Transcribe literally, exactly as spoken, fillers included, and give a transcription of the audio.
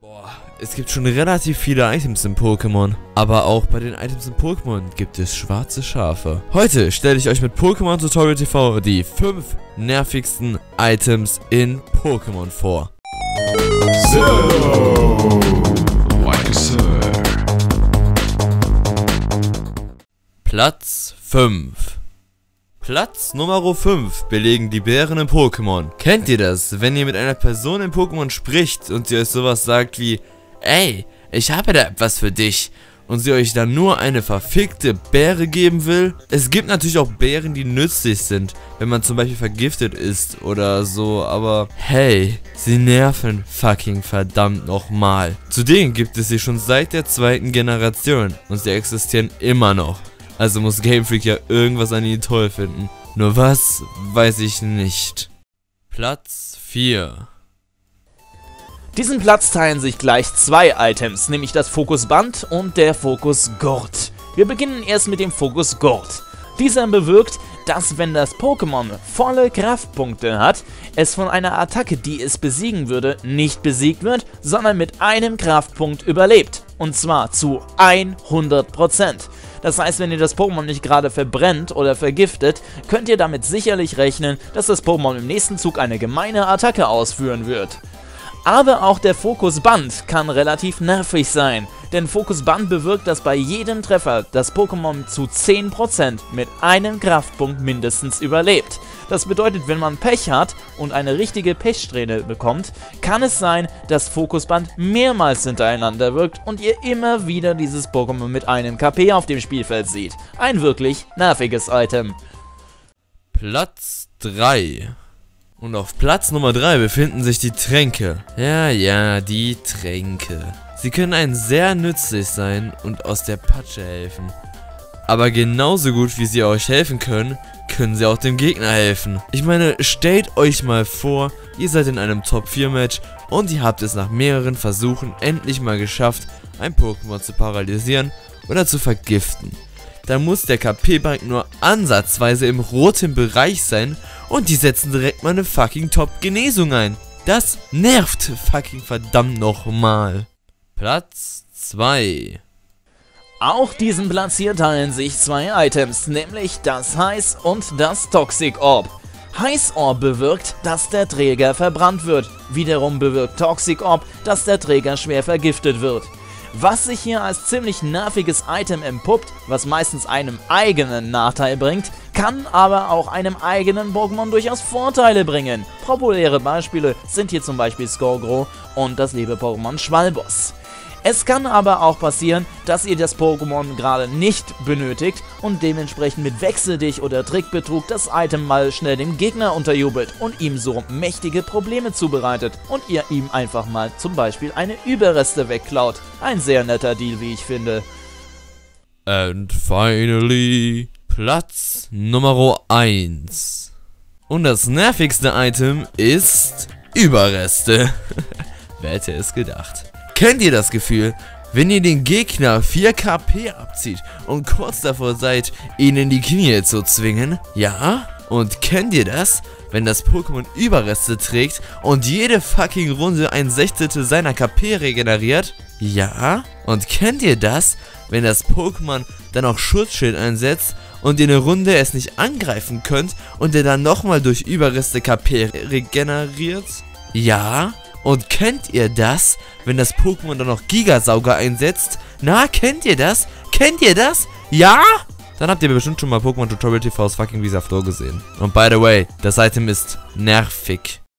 Boah, es gibt schon relativ viele Items in Pokémon, aber auch bei den Items in Pokémon gibt es schwarze Schafe. Heute stelle ich euch mit Pokémon Tutorial T V die fünf nervigsten Items in Pokémon vor. So, like Sir. Platz fünf. Platz Nummer fünf belegen die Bären in Pokémon. Kennt ihr das, wenn ihr mit einer Person in Pokémon spricht und sie euch sowas sagt wie: Ey, ich habe da etwas für dich, und sie euch dann nur eine verfickte Beere geben will? Es gibt natürlich auch Beeren, die nützlich sind, wenn man zum Beispiel vergiftet ist oder so, aber hey, sie nerven fucking verdammt nochmal. Zudem gibt es sie schon seit der zweiten Generation und sie existieren immer noch. Also muss Game Freak ja irgendwas an ihnen toll finden. Nur was, weiß ich nicht. Platz vier. Diesen Platz teilen sich gleich zwei Items, nämlich das Fokusband und der Fokusgurt. Wir beginnen erst mit dem Fokusgurt. Dieser bewirkt, dass wenn das Pokémon volle Kraftpunkte hat, es von einer Attacke, die es besiegen würde, nicht besiegt wird, sondern mit einem Kraftpunkt überlebt. Und zwar zu hundert Prozent. Das heißt, wenn ihr das Pokémon nicht gerade verbrennt oder vergiftet, könnt ihr damit sicherlich rechnen, dass das Pokémon im nächsten Zug eine gemeine Attacke ausführen wird. Aber auch der Fokusband kann relativ nervig sein, denn Fokusband bewirkt, dass bei jedem Treffer das Pokémon zu zehn Prozent mit einem Kraftpunkt mindestens überlebt. Das bedeutet, wenn man Pech hat und eine richtige Pechsträhne bekommt, kann es sein, dass Fokusband mehrmals hintereinander wirkt und ihr immer wieder dieses Pokémon mit einem K P auf dem Spielfeld seht. Ein wirklich nerviges Item. Platz drei. Und auf Platz Nummer drei befinden sich die Tränke. Ja, ja, die Tränke. Sie können einem sehr nützlich sein und aus der Patsche helfen. Aber genauso gut wie sie euch helfen können, können sie auch dem Gegner helfen. Ich meine, stellt euch mal vor, ihr seid in einem Top vier Match und ihr habt es nach mehreren Versuchen endlich mal geschafft, ein Pokémon zu paralysieren oder zu vergiften. Dann muss der K P-Balk nur ansatzweise im roten Bereich sein und die setzen direkt mal eine fucking Top-Genesung ein. Das nervt fucking verdammt nochmal. Platz zwei. Auch diesen Platz hier teilen sich zwei Items, nämlich das Heiß und das Toxic Orb. Heiß Orb bewirkt, dass der Träger verbrannt wird. Wiederum bewirkt Toxic Orb, dass der Träger schwer vergiftet wird. Was sich hier als ziemlich nerviges Item entpuppt, was meistens einem eigenen Nachteil bringt, kann aber auch einem eigenen Pokémon durchaus Vorteile bringen. Populäre Beispiele sind hier zum Beispiel Scourgro und das liebe Pokémon Schwalboss. Es kann aber auch passieren, dass ihr das Pokémon gerade nicht benötigt und dementsprechend mit Wechseldich oder Trickbetrug das Item mal schnell dem Gegner unterjubelt und ihm so mächtige Probleme zubereitet und ihr ihm einfach mal zum Beispiel eine Überreste wegklaut. Ein sehr netter Deal, wie ich finde. And finally, Platz Nummer eins. Und das nervigste Item ist Überreste. Wer hätte es gedacht? Kennt ihr das Gefühl, wenn ihr den Gegner vier K P abzieht und kurz davor seid, ihn in die Knie zu zwingen? Ja? Und kennt ihr das, wenn das Pokémon Überreste trägt und jede fucking Runde ein Sechzehntel seiner K P regeneriert? Ja? Und kennt ihr das, wenn das Pokémon dann auch Schutzschild einsetzt und ihr eine Runde es nicht angreifen könnt und ihr dann nochmal durch Überreste K P regeneriert? Ja? Und kennt ihr das, wenn das Pokémon dann noch Gigasauger einsetzt? Na, kennt ihr das? Kennt ihr das? Ja? Dann habt ihr bestimmt schon mal Pokémon Tutorial T Vs fucking Visaflor gesehen. Und by the way, das Item ist nervig.